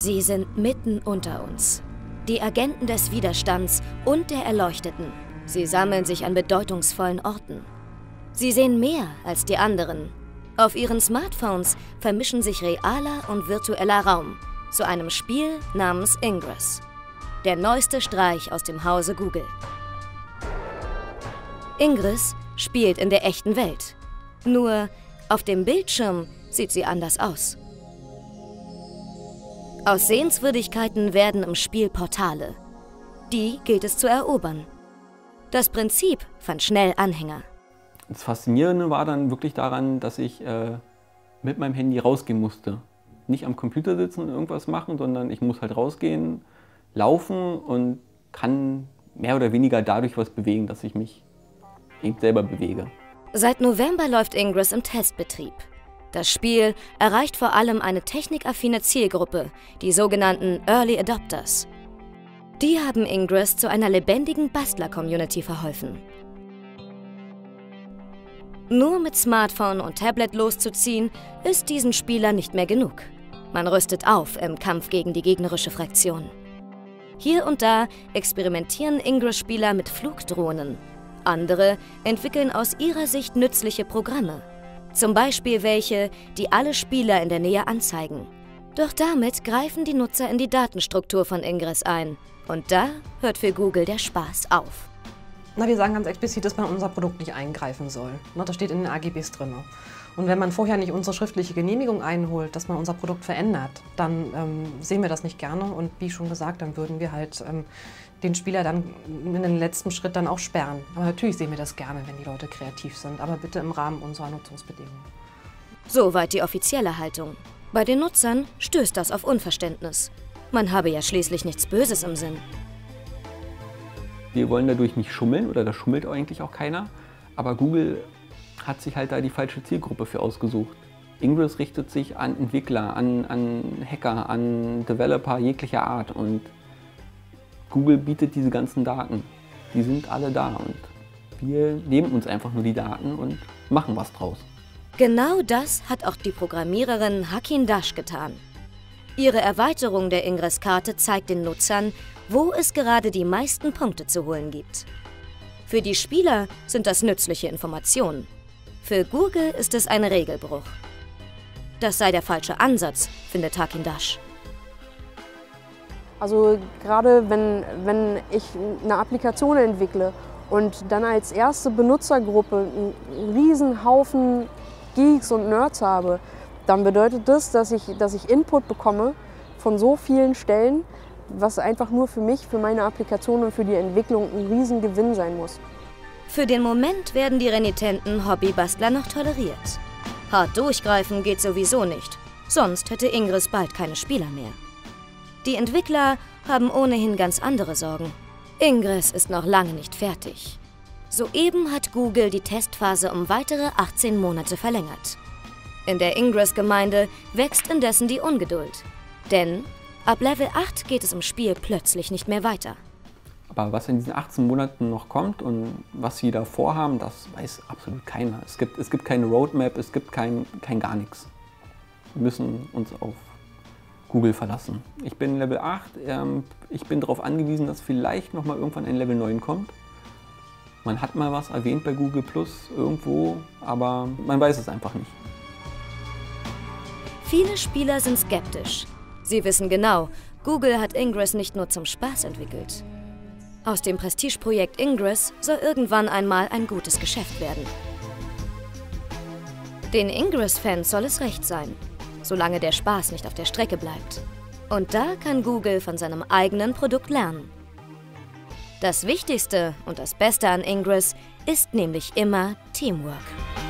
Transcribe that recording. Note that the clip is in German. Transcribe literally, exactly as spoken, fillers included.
Sie sind mitten unter uns. Die Agenten des Widerstands und der Erleuchteten. Sie sammeln sich an bedeutungsvollen Orten. Sie sehen mehr als die anderen. Auf ihren Smartphones vermischen sich realer und virtueller Raum zu einem Spiel namens Ingress. Der neueste Streich aus dem Hause Google. Ingress spielt in der echten Welt. Nur auf dem Bildschirm sieht sie anders aus. Aus Sehenswürdigkeiten werden im Spiel Portale. Die gilt es zu erobern. Das Prinzip fand schnell Anhänger. Das Faszinierende war dann wirklich daran, dass ich äh, mit meinem Handy rausgehen musste. Nicht am Computer sitzen und irgendwas machen, sondern ich muss halt rausgehen, laufen und kann mehr oder weniger dadurch was bewegen, dass ich mich eben selber bewege. Seit November läuft Ingress im Testbetrieb. Das Spiel erreicht vor allem eine technikaffine Zielgruppe, die sogenannten Early Adopters. Die haben Ingress zu einer lebendigen Bastler-Community verholfen. Nur mit Smartphone und Tablet loszuziehen, ist diesen Spielern nicht mehr genug. Man rüstet auf im Kampf gegen die gegnerische Fraktion. Hier und da experimentieren Ingress-Spieler mit Flugdrohnen. Andere entwickeln aus ihrer Sicht nützliche Programme. Zum Beispiel welche, die alle Spieler in der Nähe anzeigen. Doch damit greifen die Nutzer in die Datenstruktur von Ingress ein. Und da hört für Google der Spaß auf. Na, wir sagen ganz explizit, dass man in unser Produkt nicht eingreifen soll. Na, das steht in den A G Bs drin. Und wenn man vorher nicht unsere schriftliche Genehmigung einholt, dass man unser Produkt verändert, dann ähm, sehen wir das nicht gerne. Und wie schon gesagt, dann würden wir halt ähm, den Spieler dann in den letzten Schritt dann auch sperren. Aber natürlich sehen wir das gerne, wenn die Leute kreativ sind, aber bitte im Rahmen unserer Nutzungsbedingungen. Soweit die offizielle Haltung. Bei den Nutzern stößt das auf Unverständnis. Man habe ja schließlich nichts Böses im Sinn. Wir wollen dadurch nicht schummeln, oder da schummelt eigentlich auch keiner. Aber Google hat sich halt da die falsche Zielgruppe für ausgesucht. Ingress richtet sich an Entwickler, an, an Hacker, an Developer jeglicher Art. Und Google bietet diese ganzen Daten. Die sind alle da und wir nehmen uns einfach nur die Daten und machen was draus. Genau das hat auch die Programmiererin Hakin Dash getan. Ihre Erweiterung der Ingress-Karte zeigt den Nutzern, wo es gerade die meisten Punkte zu holen gibt. Für die Spieler sind das nützliche Informationen. Für Google ist es ein Regelbruch. Das sei der falsche Ansatz, findet Hakin Dash. Also gerade wenn, wenn ich eine Applikation entwickle und dann als erste Benutzergruppe einen riesen Haufen Geeks und Nerds habe, dann bedeutet das, dass ich, dass ich Input bekomme von so vielen Stellen, was einfach nur für mich, für meine Applikation und für die Entwicklung ein riesen Gewinn sein muss. Für den Moment werden die renitenten Hobbybastler noch toleriert. Hart durchgreifen geht sowieso nicht, sonst hätte Ingress bald keine Spieler mehr. Die Entwickler haben ohnehin ganz andere Sorgen. Ingress ist noch lange nicht fertig. Soeben hat Google die Testphase um weitere achtzehn Monate verlängert. In der Ingress-Gemeinde wächst indessen die Ungeduld. Denn ab Level acht geht es im Spiel plötzlich nicht mehr weiter. Aber was in diesen achtzehn Monaten noch kommt und was sie da vorhaben, das weiß absolut keiner. Es gibt, es gibt keine Roadmap, es gibt kein, kein gar nichts. Wir müssen uns auf Google verlassen. Ich bin Level acht, ähm, ich bin darauf angewiesen, dass vielleicht noch mal irgendwann ein Level neun kommt. Man hat mal was erwähnt bei Google Plus irgendwo, aber man weiß es einfach nicht. Viele Spieler sind skeptisch. Sie wissen genau, Google hat Ingress nicht nur zum Spaß entwickelt. Aus dem Prestigeprojekt Ingress soll irgendwann einmal ein gutes Geschäft werden. Den Ingress-Fans soll es recht sein, solange der Spaß nicht auf der Strecke bleibt. Und da kann Google von seinem eigenen Produkt lernen. Das Wichtigste und das Beste an Ingress ist nämlich immer Teamwork.